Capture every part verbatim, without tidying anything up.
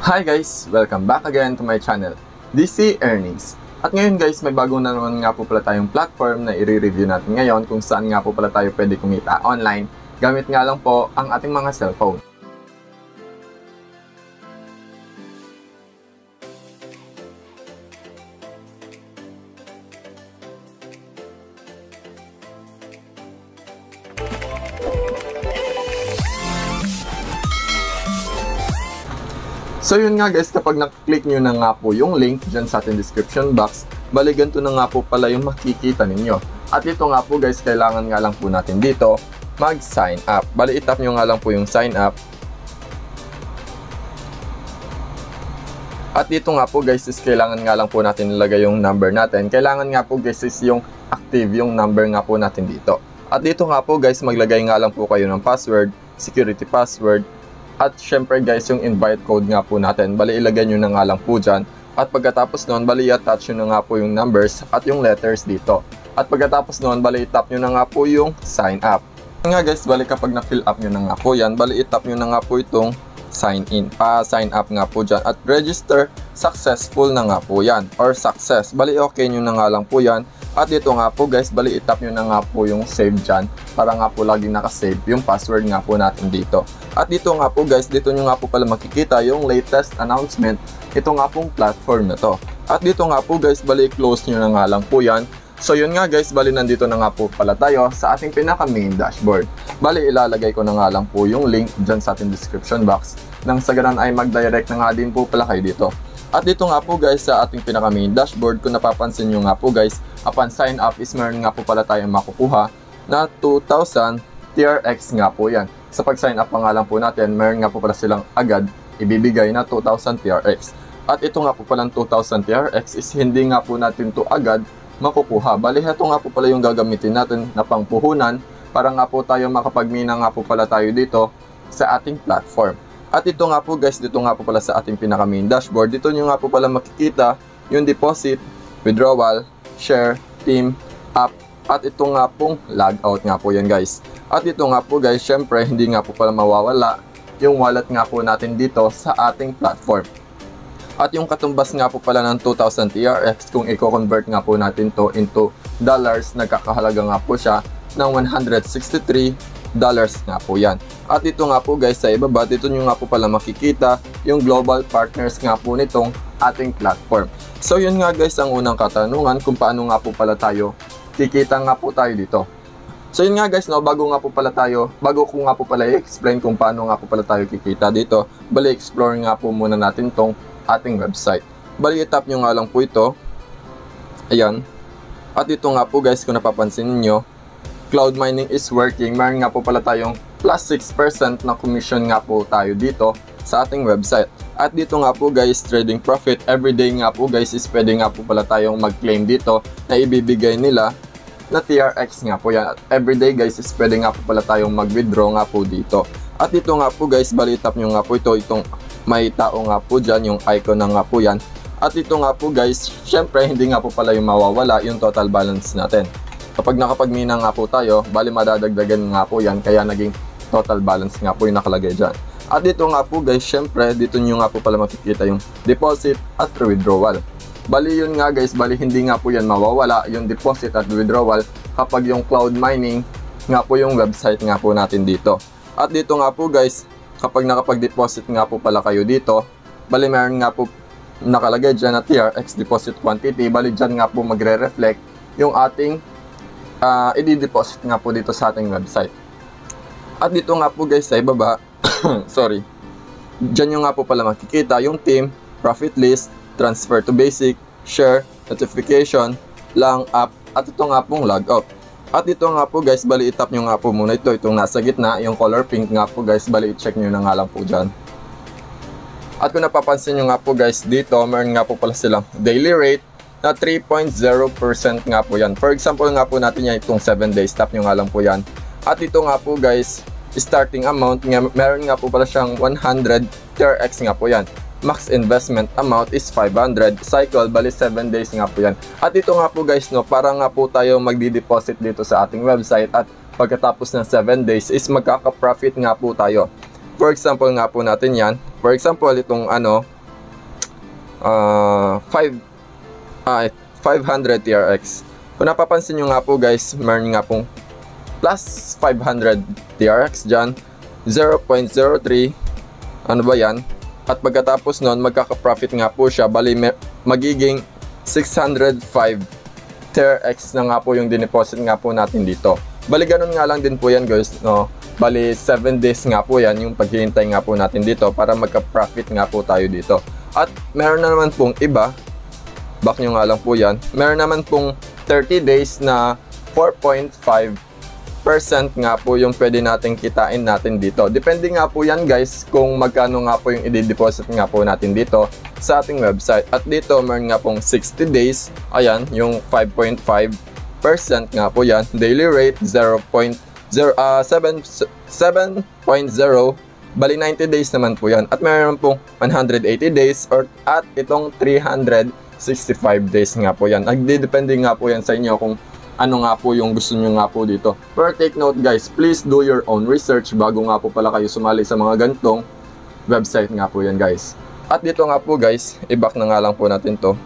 Hi guys! Welcome back again to my channel, D C Earnings. At ngayon guys, may bago na naman nga po pala tayong platform na i-review natin ngayon kung saan nga po pala tayo pwede kumita online gamit nga lang po ang ating mga cellphone. So yun nga guys, kapag nakiklik nyo na nga po yung link dyan sa ating description box, bali ganito na nga po pala yung makikita ninyo. At ito nga po guys, kailangan nga lang po natin dito mag-sign up. Bali itap nyo nga lang po yung sign up. At dito nga po guys, is kailangan nga lang po natin nilagay yung number natin. Kailangan nga po guys is yung active yung number nga po natin dito. At dito nga po guys, maglagay nga lang po kayo ng password, security password. At syempre guys, yung invite code nga po natin, bali ilagay nyo na nga lang po dyan. At pagkatapos nun, bali attach nyo na nga po yung numbers at yung letters dito. At pagkatapos nun, bali itap nyo na nga po yung sign up. Nga guys, bali kapag na-fill up nyo na nga po yan, bali itap nyo na nga po itong sign in, pa sign up nga po dyan. At register, successful na nga po yan, or success. Bali okay nyo na nga lang po yan. At dito nga po guys, bali itap nyo na nga po yung save dyan para nga po laging nakasave yung password nga po natin dito. At dito nga po guys, dito nyo nga po pala makikita yung latest announcement. Ito nga pong platform na to. At dito nga po guys, bali close nyo na nga lang po yan. So yun nga guys, bali nandito na nga po pala tayo sa ating pinaka main dashboard. Bali ilalagay ko na nga lang po yung link dyan sa ating description box. Nang sa ganun ay mag-direct na nga din po pala kayo dito. At dito nga po guys, sa ating pinaka main dashboard, kung napapansin nyo nga po guys, upon sign up is meron nga po pala tayong makukuha na two thousand T R X nga po yan. Sa pag-sign up pa nga lang po natin, meron nga po pala silang agad ibibigay na two thousand T R X. At ito nga po palang two thousand T R X is hindi nga po natin to agad makukuha. Bali, ito nga po pala yung gagamitin natin na pangpuhunan para nga po tayo makapagmina nga po pala tayo dito sa ating platform. At ito nga po guys, dito nga po pala sa ating pinaka main dashboard, dito nyo nga po pala makikita yung deposit, withdrawal, share, team, app, at ito nga pong logout nga po yan guys. At ito nga po guys, syempre hindi nga po pala mawawala yung wallet nga po natin dito sa ating platform. At yung katumbas nga po pala ng two thousand T R X, kung i-convert nga po natin to into dollars, nagkakahalaga nga po siya ng one hundred sixty-three dollars nga po yan. At ito nga po guys, sa ibaba, dito nyo nga po pala makikita yung global partners nga po nitong ating platform. So yun nga guys, ang unang katanungan kung paano nga po pala tayo kikita nga po tayo dito. So yun nga guys, no, bago nga po pala tayo, bago ko nga po pala i-explain kung paano nga po pala tayo kikita dito, bali explore nga po muna natin tong ating website. Bali itap nyo nga lang po ito. Ayan. At ito nga po guys, kung napapansin niyo, cloud mining is working. Meron nga po pala tayong plus six percent na commission nga po tayo dito sa ating website. At dito nga po guys, trading profit, everyday nga po guys is pwede nga po pala tayong mag-claim dito na ibibigay nila na T R X nga po yan. At everyday guys is pwede nga po pala tayong mag-withdraw nga po dito. At dito nga po guys, balitap nyo nga po ito, itong may tao nga po dyan, yung icon na nga po yan. At ito nga po guys, syempre hindi nga po pala yung mawawala yung total balance natin. Kapag nakapagmina nga po tayo, bali madadagdagan nga po yan, kaya naging total balance nga po yung nakalagay dyan. At dito nga po guys, syempre dito nyo nga po pala makikita yung deposit at withdrawal. Bali yun nga guys, bali hindi nga po yan mawawala yung deposit at withdrawal kapag yung cloud mining nga po yung website nga po natin dito. At dito nga po guys, kapag nakapag-deposit nga po pala kayo dito, bali meron nga po nakalagay dyan na T R X deposit quantity, bali dyan nga po magre-reflect yung ating Uh, i-deposit nga po dito sa ating website. At dito nga po guys sa ibaba, sorry, dyan nyo nga po pala makikita yung team, profit list, transfer to basic, share, notification, lang up, at ito nga pong logout. At dito nga po guys, bali itap nyo nga po muna ito, itong nasa gitna, yung color pink nga po guys, bali i-check nyo na nga lang po dyan. At kung napapansin nyo nga po guys, dito meron nga po pala silang daily rate na three point zero percent nga po yan. For example nga po natin yan, itong seven days, tap nyo nga lang po yan. At ito nga po guys, starting amount, nga, meron nga po pala siyang one hundred T R X nga po yan. Max investment amount is five hundred. Cycle, bali seven days nga po yan. At ito nga po guys, no, para nga po tayo magdi-deposit dito sa ating website at pagkatapos ng seven days is magkaka-profit nga po tayo. For example nga po natin yan. For example, itong ano, uh, five, uh, five hundred T R X. Kung napapansin nyo nga po guys, meron nga pong plus five hundred T R X dyan, zero point zero three, ano ba yan? At pagkatapos nun, magkaka-profit nga po siya, bali magiging six hundred five T R X na nga po yung dineposit nga po natin dito. Bali ganun nga lang din po yan guys, no? Bali seven days nga po yan yung paghihintay nga po natin dito para magka-profit nga po tayo dito. At meron na naman pong iba, back nyo nga lang po yan, meron naman pong thirty days na four point five percent nga po yung pwede natin kitain natin dito. Depende nga po yan guys kung magkano nga po yung i-deposit nga po natin dito sa ating website. At dito meron nga pong sixty days, ayan, yung five point five percent nga po yan. Daily rate zero point zero, uh, seven point zero, bali ninety days naman po yan. At meron pong one hundred eighty days or at itong three hundred sixty-five days nga po yan. Nagdidepende nga po yan sa inyo kung ano nga po yung gusto nyo nga po dito. Pero take note guys, please do your own research bago nga po pala kayo sumali sa mga gantong website nga po yan guys. At dito nga po guys, i-back na nga lang po natin to.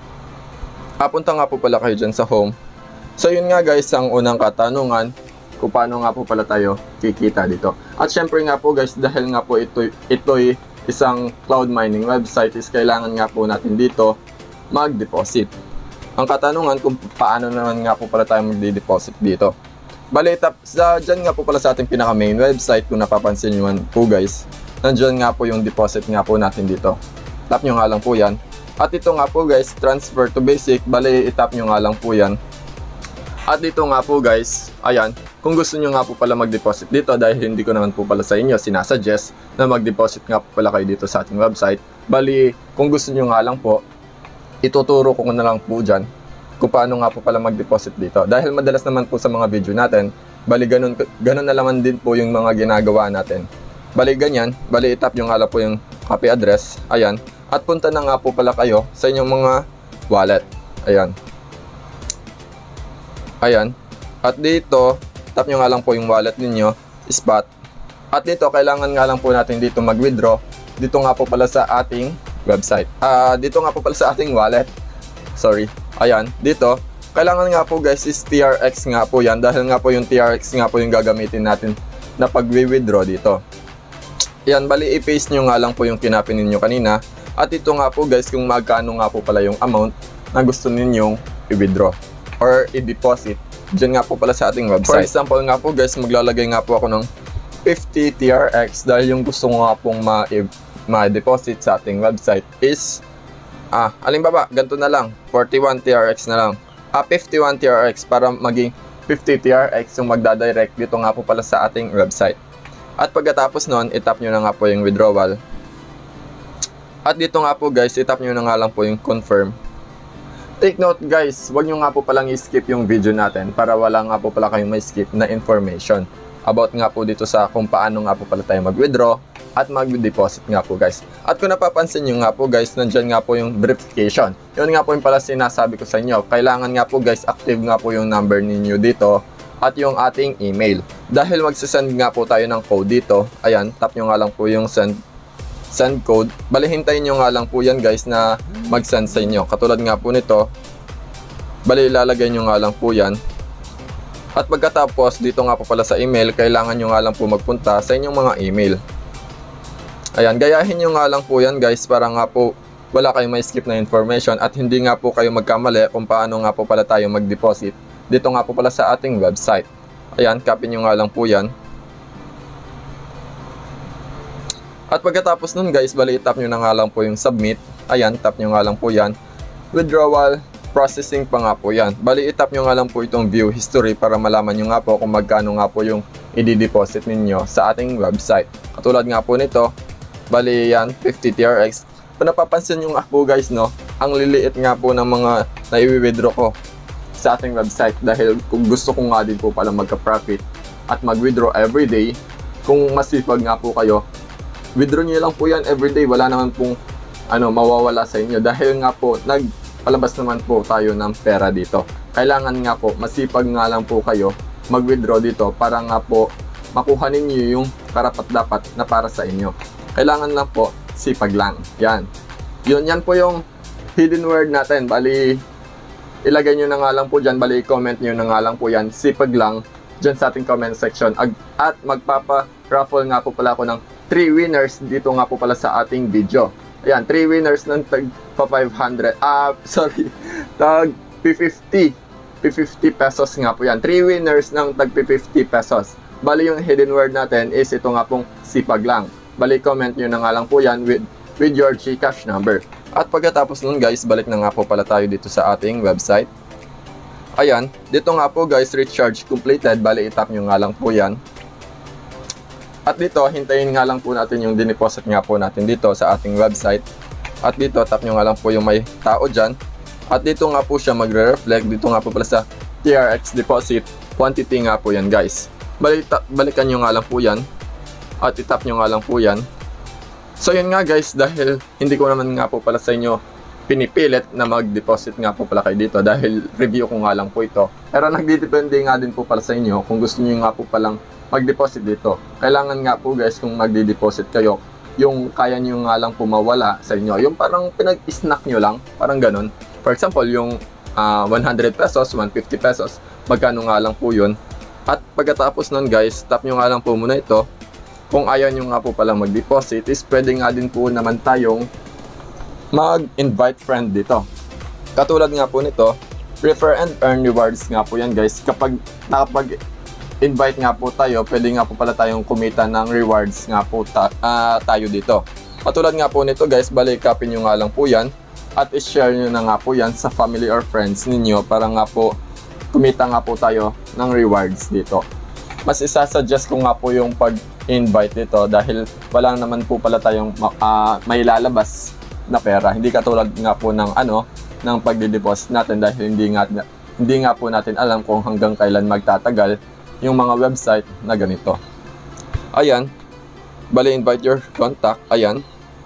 Apunta nga po pala kayo dyan sa home. So yun nga guys, ang unang katanungan kung paano nga po pala tayo kikita dito. At syempre nga po guys, dahil nga po ito, ito'y isang cloud mining website, is kailangan nga po natin dito mag-deposit. Ang katanungan kung paano naman nga po pala tayo magde-deposit dito. Bali, tap, sa, dyan nga po pala sa ating pinaka main website, kung napapansin nyo po guys, nandyan nga po yung deposit nga po natin dito. Tap nyo nga lang po yan. At ito nga po guys, transfer to basic, bali itap nyo nga lang po yan. At dito nga po guys, ayan, kung gusto nyo nga po pala mag-deposit dito, dahil hindi ko naman po pala sa inyo sinasuggest na mag-deposit nga po pala kayo dito sa ating website. Bali, kung gusto nyo nga lang po, ituturo ko na lang po dyan kung paano nga po pala mag-deposit dito. Dahil madalas naman po sa mga video natin, bali ganun, ganun na naman din po yung mga ginagawa natin. Bali ganyan, bali itap yung hala po yung copy address, ayan. At punta na nga po pala kayo sa inyong mga wallet, ayan. Ayan. At dito, tap nyo nga lang po yung wallet ninyo, spot. At dito, kailangan nga lang po natin dito mag-withdraw. Dito nga po pala sa ating website. Ah, uh, dito nga po pala sa ating wallet. Sorry. Ayan, dito. Kailangan nga po guys is T R X nga po yan. Dahil nga po yung T R X nga po yung gagamitin natin na pag-withdraw dito. Ayan, bali i-paste nyo nga lang po yung kinapin ninyo kanina. At ito nga po guys kung magkano nga po pala yung amount na gusto ninyong i-withdraw or i-deposit. Diyan nga po pala sa ating website. For example nga po guys, maglalagay nga po ako ng fifty T R X dahil yung gusto ko nga pong ma- ma-deposit sa ating website is ah, alimbaba, ganito na lang, forty-one T R X na lang. Ah, fifty-one T R X para maging fifty T R X yung magdadirect dito nga po pala sa ating website. At pagkatapos nun, itap nyo na nga po yung withdrawal. At dito nga po guys, itap nyo na nga lang po yung confirm. Take note guys, huwag nyo nga po palang i-skip yung video natin para wala nga po pala kayong may skip na information about nga po dito sa kung paano nga po pala tayo mag-withdraw at mag-deposit nga po guys. At kung napapansin nyo nga po guys, nandyan nga po yung verification. Yun nga po yung pala sinasabi ko sa inyo. Kailangan nga po guys, active nga po yung number ninyo dito at yung ating email. Dahil magsasend nga po tayo ng code dito. Ayan, tap nyo nga lang po yung send send code. Bali, hintayin nyo nga lang po yan guys na mag-send sa inyo. Katulad nga po nito. Bali, ilalagay nyo nga lang po yan. At pagkatapos, dito nga po pala sa email, kailangan nyo nga lang po magpunta sa inyong mga email. Ayan, gayahin nyo nga lang po yan guys para nga po wala kayong may skip na information at hindi nga po kayo magkamali kung paano nga po pala tayo mag-deposit. Dito nga po pala sa ating website. Ayan, copy nyo nga lang po yan. At pagkatapos nun guys, bali tap nyo na nga lang po yung submit. Ayan, tap nyo nga lang po yan. Withdrawal processing pa nga po yan. Bali itap nyo nga lang po itong view history para malaman nyo nga po kung magkano nga po yung i-deposit ninyo sa ating website. Katulad nga po nito, bali yan, fifty T R X. Kung napapansin nyo nga po guys, no, ang liliit nga po ng mga na-i-withdraw ko sa ating website dahil kung gusto ko nga din po pala magka-profit at mag-withdraw everyday, kung masipag nga po kayo, withdraw nyo lang po yan everyday. Wala naman pong ano, mawawala sa inyo dahil nga po nagpalabas naman po tayo ng pera dito. Kailangan nga po masipag nga lang po kayo mag-withdraw dito para nga po makuha ninyo yung karapat-dapat na para sa inyo. Kailangan lang po sipag lang. Yan. Yun, yan po yung hidden word natin. Bali, ilagay nyo na nga lang po dyan. Bali, comment nyo na nga lang po yan. Sipag lang dyan sa ating comment section. At magpapa-raffle nga po pala ako ng three winners dito nga po pala sa ating video. Ayan, three winners ng tag pa five hundred. Ah, sorry. Tag P fifty. P fifty pesos nga po yan. three winners ng tag P fifty pesos. Bali, yung hidden word natin is ito nga pong sipag lang. Bali, comment nyo na nga lang po yan with, with your GCash number. At pagkatapos nun guys, balik na nga po pala tayo dito sa ating website. Ayan, dito nga po guys, recharge completed. Bali, itap nyo nga lang po yan. At dito, hintayin nga lang po natin yung dineposit nga po natin dito sa ating website. At dito, tap nyo nga lang po yung may tao dyan. At dito nga po siya magre-reflect. Dito nga po pala sa T R X deposit quantity nga po yan guys. Balik, balikan nyo nga lang po yan. At itap nyo nga lang po yan. So yun nga guys, dahil hindi ko naman nga po pala sa inyo pinipilit na mag-deposit nga po pala kayo dito dahil review ko nga lang po ito. Pero nagdidepende nga din po pala sa inyo kung gusto niyo nga po palang mag-deposit dito. Kailangan nga po guys kung magdi-deposit kayo, yung kaya niyo nga lang po mawala sa inyo. Yung parang pinag-snack nyo lang, parang ganun. For example, yung uh, one hundred pesos, one hundred fifty pesos, magkano nga lang po yun. At pagkatapos nun guys, tap nyo nga lang po muna ito. Kung ayaw nyo nga po palang mag-deposit, is pwede nga din po naman tayong mag-invite friend dito. Katulad nga po nito, refer and earn rewards nga po yan guys. Kapag nakapag-invite nga po tayo, pwede nga po pala tayong kumita ng rewards nga po ta uh, tayo dito. Katulad nga po nito guys, balik copy nyo nga lang po yan at i-share nyo na nga po yan sa family or friends ninyo para nga po kumita nga po tayo ng rewards dito. Mas isasuggest ko nga po yung pag-invite dito dahil wala naman po pala tayong uh, may lalabas na pera. Hindi katulad nga po ng ano, ng pagde-deposit natin dahil hindi nga hindi nga po natin alam kung hanggang kailan magtatagal yung mga website na ganito. Ayan. Bali invite your contact. Ayan.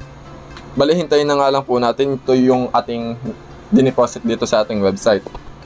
Bali hintayin na nga lang po natin ito yung ating dineposit dito sa ating website.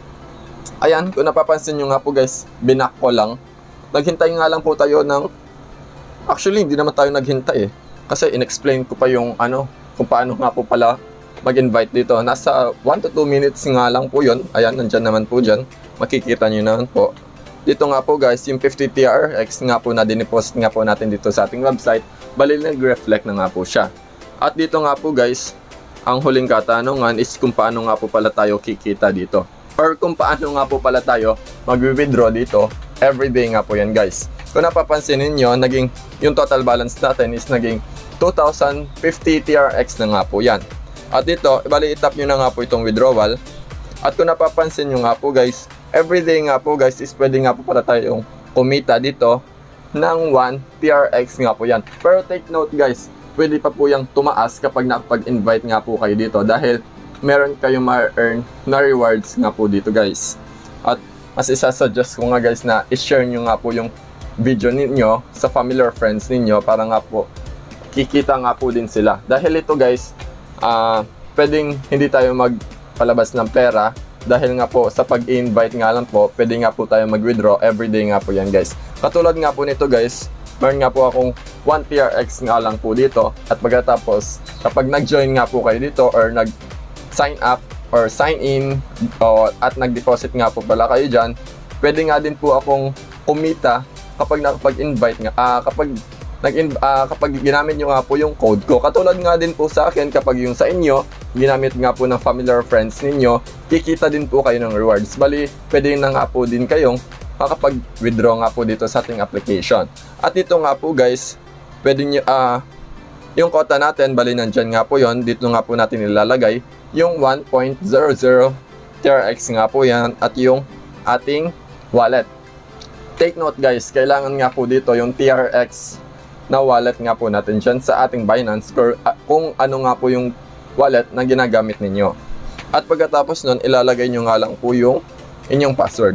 Ayan, kung napapansin nyo nga po guys, binak ko lang. Naghintay nga lang po tayo ng... Actually, hindi naman tayo naghintay eh. Kasi in-explain ko pa yung ano, kung paano nga po pala mag-invite dito. Nasa one to two minutes nga lang po yun. Ayan, nandyan naman po dyan. Makikita nyo naman po. Dito nga po guys, yung fifty T R X nga po na dineposit nga po natin dito sa ating website. Bali nag-reflect na nga po siya. At dito nga po guys, ang huling katanungan is kung paano nga po pala tayo kikita dito. Or kung paano nga po pala tayo mag-withdraw dito. Everyday nga po yan guys. Kung napapansin ninyo, naging, yung total balance natin is naging two thousand fifty T R X na nga po yan. At dito, bali itap nyo na nga po itong withdrawal. At kung napapansin nyo nga po guys, everyday nga po guys is pwede nga po pala tayong kumita dito ng one T R X nga po yan. Pero take note guys, pwede pa po yung tumaas kapag nakapag-invite nga po kayo dito dahil meron kayong ma-earn na rewards nga po dito guys. At mas isasuggest ko nga guys na i-share nyo nga po yung video ninyo sa family or friends ninyo para nga po kikita nga po din sila. Dahil ito guys, uh, pwedeng hindi tayo magpalabas ng pera dahil nga po sa pag-invite nga lang po, pwede nga po tayo mag-withdraw everyday nga po yan guys. Katulad nga po nito guys, meron nga po akong one T R X nga lang po dito at pagkatapos kapag nag-join nga po kayo dito or nag-sign up or sign in o, at nag-deposit nga po pala kayo dyan, pwede nga din po akong kumita kapag nakapag-invite nga, uh, kapag, nag uh, kapag ginamit nyo nga po yung code ko. Katulad nga din po sa akin kapag yung sa inyo, ginamit nga po ng family or friends ninyo, kikita din po kayo ng rewards. Bali, pwede na nga po din kayong makapag-withdraw nga po dito sa ating application. At dito nga po guys, pwede nyo, uh, yung quota natin, bali nandyan nga po yon. Dito nga po natin ilalagay yung one point zero zero T R X nga po yan at yung ating wallet. Take note guys, kailangan nga po dito yung T R X na wallet nga po natin dyan sa ating Binance kung, uh, kung ano nga po yung wallet na ginagamit ninyo. At pagkatapos nun, ilalagay nyo nga lang po yung inyong password.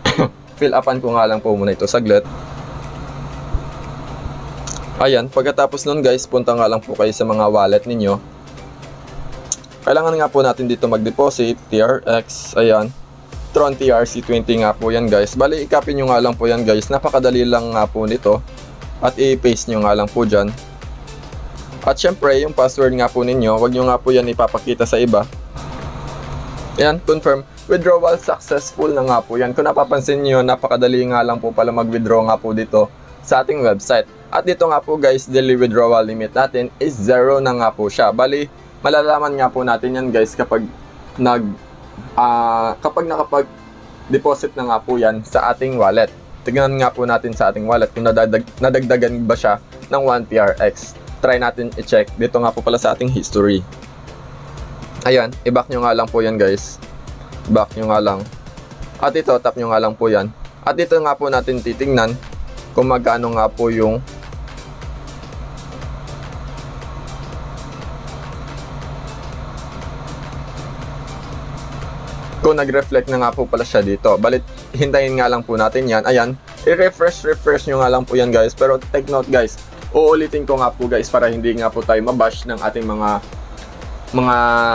Fill upan ko nga lang po muna ito saglit. Ayan, pagkatapos nun guys, punta nga lang po kayo sa mga wallet ninyo. Kailangan nga po natin dito mag-deposit, T R X, ayan. Tron T R C twenty nga po yan guys. Bali, i-copy nyo nga lang po yan guys. Napakadali lang nga po nito. At i-paste nyo nga lang po dyan. At syempre, yung password nga po ninyo, wag nyo nga po yan ipapakita sa iba. Ayan, confirm. Withdrawal successful na nga po yan. Kung napapansin nyo, napakadali nga lang po pala mag-withdraw nga po dito sa ating website. At dito nga po guys, daily withdrawal limit natin is zero na nga po siya. Bali, malalaman nga po natin yan guys kapag nag uh, kapag nakapag-deposit na nga po yan sa ating wallet. Tignan nga po natin sa ating wallet kung nadadag, nadagdagan ba siya ng one T R X. Try natin i-check. Dito nga po pala sa ating history. Ayan, i-back nyo nga lang po yan guys. Back nyo nga lang. At ito, tap nyo nga lang po yan. At dito nga po natin titingnan kung magkano nga po yung kung nag-reflect na nga po pala siya dito. Balit, hintayin nga lang po natin yan. Ayan, i-refresh, refresh nyo nga lang po yan guys. Pero take note guys, uulitin ko nga po guys para hindi nga po tayo mabash ng ating mga mga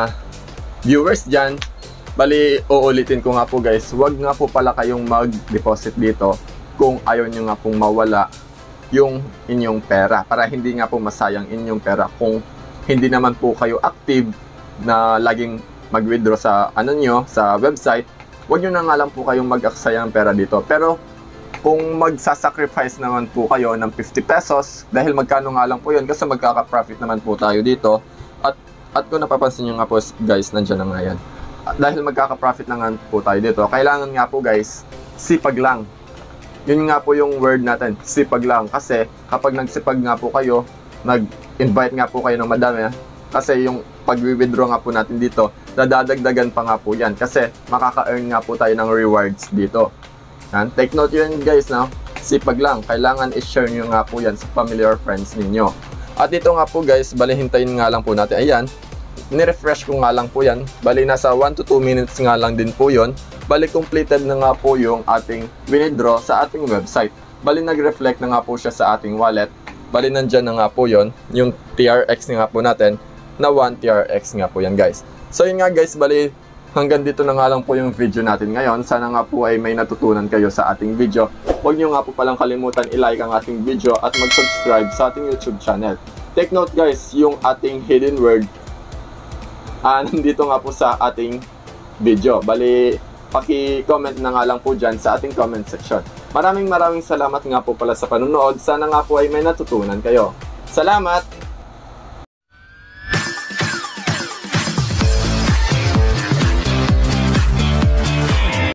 viewers dyan. Bali, uulitin ko nga po guys, wag nga po pala kayong mag-deposit dito kung ayaw nyo nga pong mawala yung inyong pera. Para hindi nga po masayang inyong pera kung hindi naman po kayo active na laging mag-withdraw sa ano nyo, sa website. Wag nyo na nga lang po kayong mag-aksaya ng pera dito. Pero kung magsasacrifice naman po kayo ng fifty pesos, dahil magkano nga lang po yun, kasi magkaka-profit naman po tayo dito. At, at kung napapansin nyo nga po guys, nandiyan na nga yan. Dahil magkaka-profit na nga po tayo dito, kailangan nga po guys, sipag lang. Yun nga po yung word natin, sipag lang. Kasi kapag nagsipag nga po kayo, nag-invite nga po kayo ng madami, kasi yung pag-withdraw nga po natin dito, dadadagdagan pa nga po yan. Kasi makaka-earn nga po tayo ng rewards dito. Yan. Take note yun guys, no? Sipag lang. Kailangan i-share nyo nga po yan sa family or friends ninyo. At dito nga po guys, bali hintayin nga lang po natin. Ayan. Nirefresh ko nga lang po yan. Bali nasa one to two minutes nga lang din po yun. Bali completed na nga po yung ating withdraw sa ating website. Bali nag-reflect na nga po siya sa ating wallet. Bali nandyan na nga po yun. Yung T R X nga po natin na one T R X nga po yan guys. So yun nga guys, bali hanggang dito na nga lang po yung video natin ngayon. Sana nga po ay may natutunan kayo sa ating video. Huwag nyo nga po palang kalimutan i-like ang ating video at mag-subscribe sa ating YouTube channel. Take note guys, yung ating hidden word Ah, nandito nga po sa ating video. Bali, paki-comment na nga lang po dyan sa ating comment section. Maraming maraming salamat nga po pala sa panonood. Sana nga po ay may natutunan kayo. Salamat!